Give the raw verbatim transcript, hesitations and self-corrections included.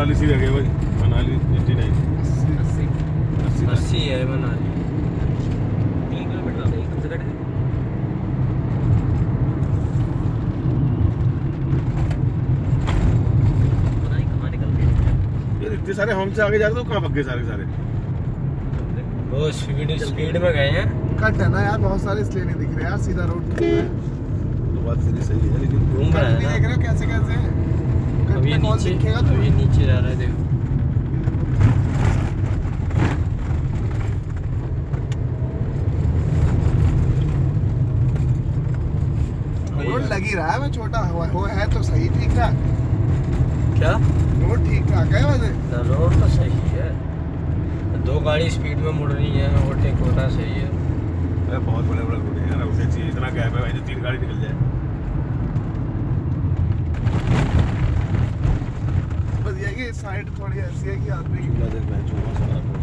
मनाली सीधा गए भाई, मनाली एट्टी नाइन अस्सी अस्सी है मनाली। तीन किलोमीटर आता है एकदम से कट गए। पता नहीं कहाँ निकल गए यार, इतने सारे हमसे आगे जा रहे तो कहाँ भाग गए सारे सारे। वो स्पीड स्पीड में गए हैं। कट है ना यार बहुत सारे, इसलिए नहीं दिख रहे यार, सीधा रोड तो बात सही सही है, लेकिन घूम रहा है नहीं ना। देख रहे हो कैसे कैसे अब ये नीचे दिखेगा तो अब ये नीचे जा रहा है देखो। रोड लग ही रहा है, मैं छोटा हुआ हो है तो सही ठीक ठाक। क्या रोड ठीक ठाक है वैसे। रोड तो सही है, दो गाड़ी स्पीड में मुड़ रही है, ओवरटेक हो रहा सही है। अरे बहुत बड़े बड़े रोड है यार, उसे चाहिए इतना गैप है भाई, जो तीन गाड़ी निकल जाए। बस ये कि साइड थोड़ी ऐसी है कि आदमी चूल्हा देख रहा है, चूल्हा सारा